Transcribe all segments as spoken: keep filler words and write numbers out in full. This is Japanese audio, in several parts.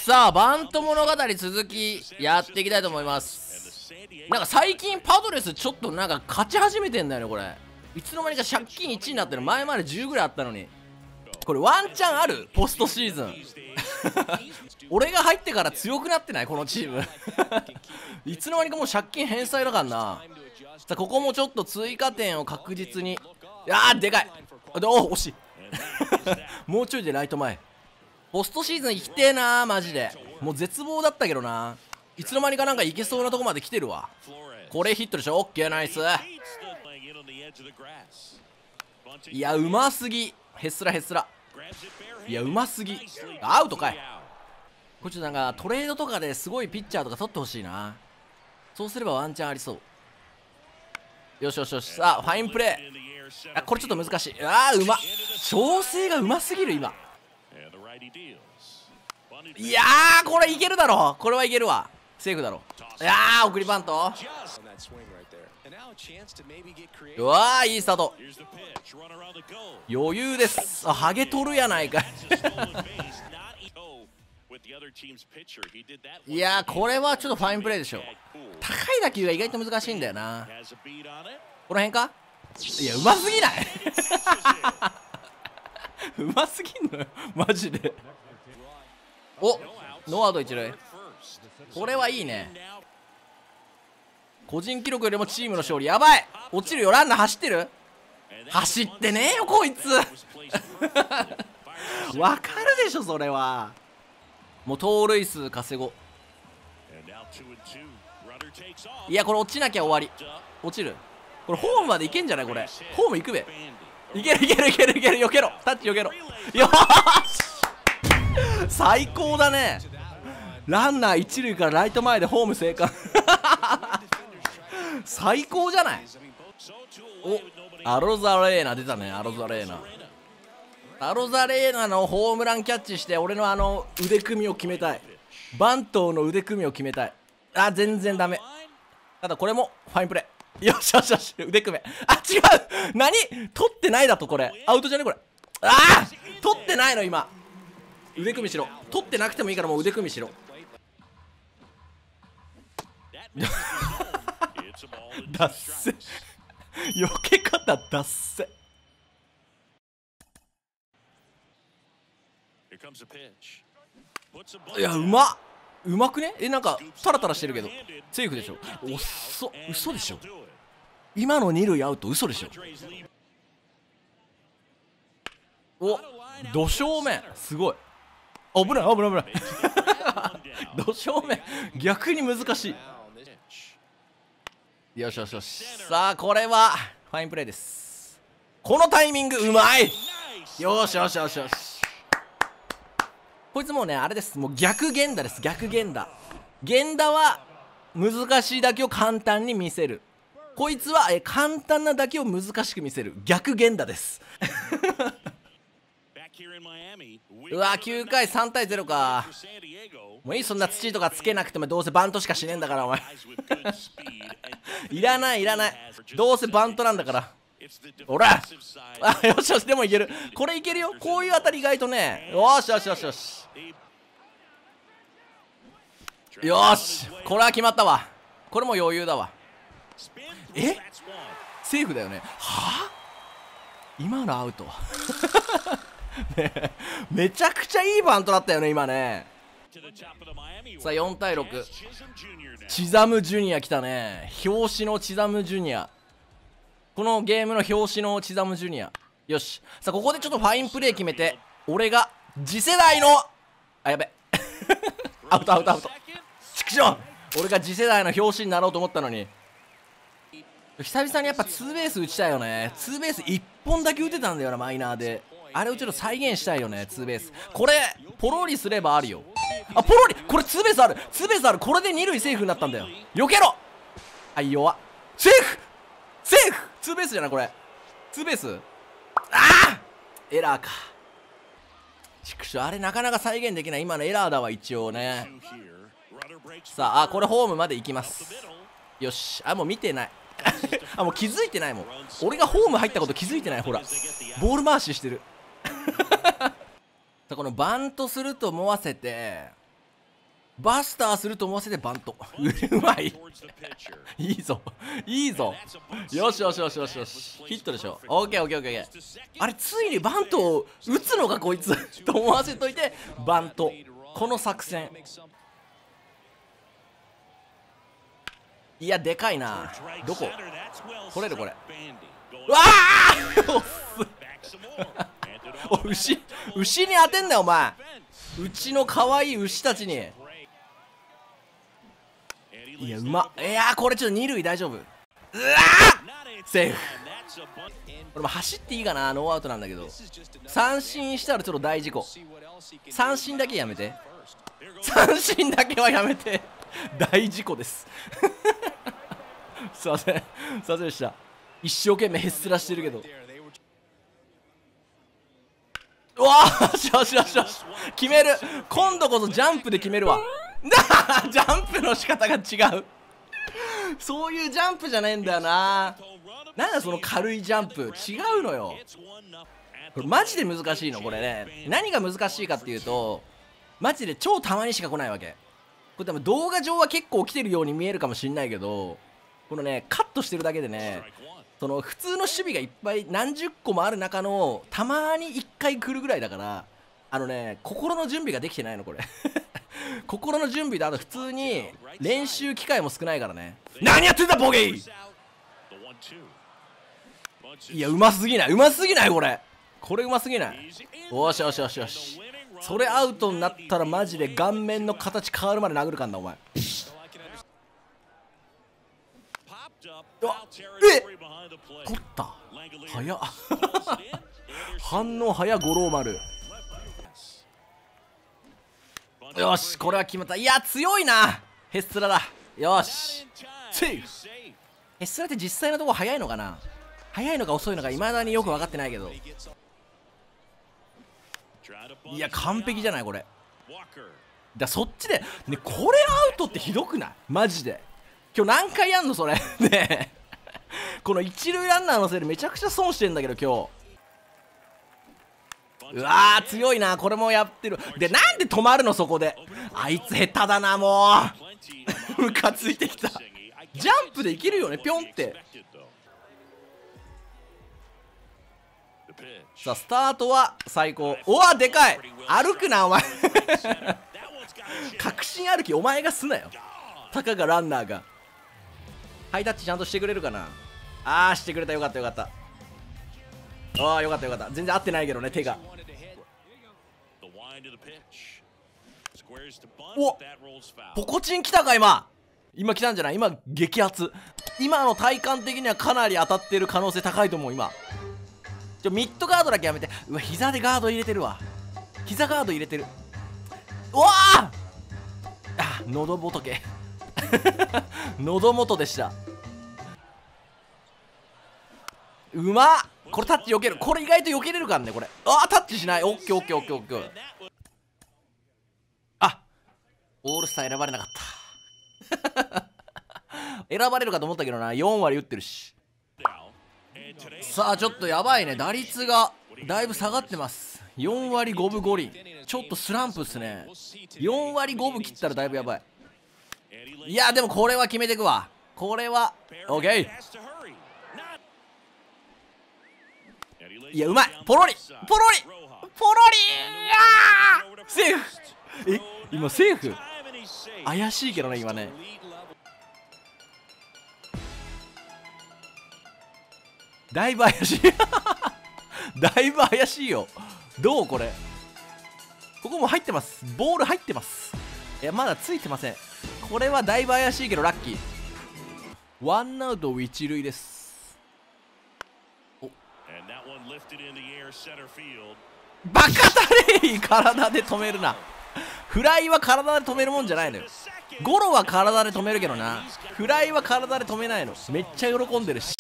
さあバント物語続きやっていきたいと思います。なんか最近パドレスちょっとなんか勝ち始めてんだよね。これいつの間にか借金いちになってる。前までじゅうぐらいあったのに。これワンチャンある？ポストシーズン俺が入ってから強くなってない？このチームいつの間にかもう借金返済だからな。さあここもちょっと追加点を確実に。あーでかい。お惜しいもうちょいでライト前。ポストシーズン行きてえなーマジで。もう絶望だったけどな。いつの間にかなんかいけそうなとこまで来てるわ。これヒットでしょ。オッケーナイス。いやうますぎ。へっすらへっすら。いやうますぎ。アウトかい。これちょっとなんかトレードとかですごいピッチャーとか取ってほしいな。そうすればワンチャンありそう。よしよしよし。さあファインプレー。あこれちょっと難しい。あーうまっ。調整がうますぎる今。いやーこれいけるだろ。これはいけるわ。セーフだろ。いやー送りバント。うわーいいスタート。余裕です。あハゲ取るやないかいいやーこれはちょっとファインプレーでしょ。高い打球が意外と難しいんだよな。この辺か。いやうますぎないうますぎんのよマジで。おノーアウト一塁。これはいいね。個人記録よりもチームの勝利。やばい落ちるよ。ランナー走ってる。走ってねえよこいつわかるでしょそれは。もう盗塁数稼ごう。いやこれ落ちなきゃ終わり。落ちる。これホームまでいけんじゃない。これホーム行くべ。いけるいけるいけるいける。よけろタッチよけろ。よーし最高だね。ランナー一塁からライト前でホーム生還最高じゃない。おアロザレーナ出たね。アロザレーナアロザレーナのホームランキャッチして俺のあの腕組みを決めたい。バントの腕組みを決めたい。あ全然ダメ。ただこれもファインプレー。よしよしよし腕組め。あ違う何取ってないだと。これアウトじゃねこれ。ああ取ってないの今。腕組みしろ。取ってなくてもいいからもう腕組みしろだっせ避け方だっせ。いやうまっ。うまくね。えなんかタラタラしてるけどセーフでしょ。おっそ嘘でしょ。今の二塁アウト嘘でしょ。おど正面すごい。危ない危ない危ないど正面逆に難しい。よしよしよし。さあこれはファインプレーです。このタイミングうまい。よしよしよしよし。こいつもうねあれです。もう逆源田です。逆源田。源田は難しいだけを簡単に見せる。こいつはえ簡単なだけを難しく見せる。逆源田ですうわきゅうかいさんたいゼロか。もういいそんな土とかつけなくてもどうせバントしかしねえんだからお前いらないいらない。どうせバントなんだから。ほらあよしよし。でもいける。これいけるよ。こういう当たり意外とね。よしよしよしよしよし。これは決まったわ。これも余裕だわ。えセーフだよね。はあ今のアウトねえめちゃくちゃいいバントだったよね今ね。さあよんたいろく。チザムジュニア来たね。表紙のチザムジュニア。このゲームの表紙のチザムジュニア。よしさあここでちょっとファインプレー決めて俺が次世代のあやべアウトアウトアウトチクション。俺が次世代の表紙になろうと思ったのに。久々にやっぱツーベース打ちたいよね。ツーベースいっぽんだけ打てたんだよなマイナーで。あれをちょっと再現したいよねツーベース。これポロリすればあるよ。あポロリこれツーベースある。ツーベースある。これで二塁セーフになったんだよ。避けろ。はい弱っ。セーフセーフツーベースじゃないこれ。ツーベースああエラーか。ちくしょあれなかなか再現できない。今のエラーだわ一応ね。さああこれホームまで行きます。よしあもう見てないあもう気づいてないもん。俺がホーム入ったこと気づいてない。ほらボール回ししてるこのバントすると思わせてバスターすると思わせてバント。うまい。いいぞいいぞ。よしよしよしよしよし、ヒットでしょ。オッケーオッケーオッケーオッケー。あれついにバントを打つのかこいつと思わせといてバント。この作戦、いやでかいな。どこ取れるこれ。うわあお牛牛に当てんなよお前。うちの可愛い牛たちに。いやうまっ。いやーこれちょっと二塁大丈夫。うわーセーフ。これも走っていいかな。ノーアウトなんだけど三振したらちょっと大事故。三振だけやめて。三振だけはやめて大事故ですすいませんすいませんでした。一生懸命へっすらしてるけど。うわーしよしよしよし決める。今度こそジャンプで決めるわジャンプの仕方が違うそういうジャンプじゃないんだよな。なんだその軽いジャンプ。違うのよこれ。マジで難しいのこれね。何が難しいかっていうと、マジで超たまにしか来ないわけ。これ多分動画上は結構来てるように見えるかもしんないけど、このねカットしてるだけでね、その普通の守備がいっぱい何十個もある中のたまにいっかい来るぐらいだから、あのね心の準備ができてないのこれ心の準備で、あと普通に練習機会も少ないからね。何やってんだボケー。いやうますぎない、うますぎないこれ。これうますぎない。よしよしよしよし。それアウトになったらマジで顔面の形変わるまで殴るかんなお前。うわえ取った早っ反応早五郎丸。よしこれは決まった。いや強いなヘッスラだ。よしセーフ。ヘッスラって実際のところ速いのかな。速いのか遅いのか未だによく分かってないけど、いや完璧じゃないこれ。だそっちでね、これアウトってひどくないマジで。今日何回やんのそれねえこの一塁ランナーのせいでめちゃくちゃ損してんだけど今日。うわー強いな。これもやってる。でなんで止まるのそこで。あいつ下手だなもうムカついてきた。ジャンプでいけるよねピョンって。さあスタートは最高。おわでかい。歩くなお前確信歩きお前がすなよ。たかがランナーが。ハイタッチちゃんとしてくれるかな。あーしてくれた。よかったよかった。ああよかったよかった。全然合ってないけどね手が。おポコチン来たか今。今来たんじゃない。今激アツ。今の体感的にはかなり当たってる可能性高いと思う今。ちょミッドガードだけやめて。うわ膝でガード入れてるわ。膝ガード入れてる。うわああ喉仏喉元でした。うまっ。これタッチ避ける。これ意外と避けれるからねこれ。ああタッチしない。オッケーオッケーオッケーオッケー。あオールスター選ばれなかった選ばれるかと思ったけどな。よん割打ってるし。さあちょっとやばいね。打率がだいぶ下がってます。よん割ごぶご厘。ちょっとスランプっすね。よん割ごぶ切ったらだいぶやばい。いやでもこれは決めてくわ。これは OK。 いやうまい。ポロリポロリポロリあーセーフ。え今セーフ怪しいけどね今ね。だいぶ怪しいだいぶ怪しいよ。どうこれ。ここも入ってます。ボール入ってます。いやまだついてません。これはだいぶ怪しいけどラッキー。ワンアウト一塁です。おバカだれい体で止めるな。フライは体で止めるもんじゃないのよ。ゴロは体で止めるけどな。フライは体で止めないの。めっちゃ喜んでるし。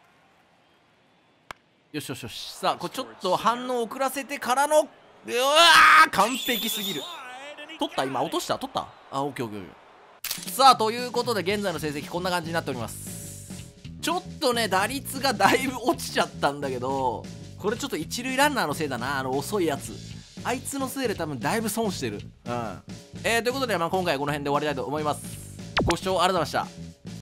よしよしよし。さあこれちょっと反応遅らせてからのうわー完璧すぎる。取った今落とした取ったあオッケーオッケーオッケー。さあということで現在の成績こんな感じになっております。ちょっとね打率がだいぶ落ちちゃったんだけど、これちょっと一塁ランナーのせいだな。あの遅いやつあいつのせいで多分だいぶ損してる。うんえー、ということで、まあ、今回はこの辺で終わりたいと思います。ご視聴ありがとうございました。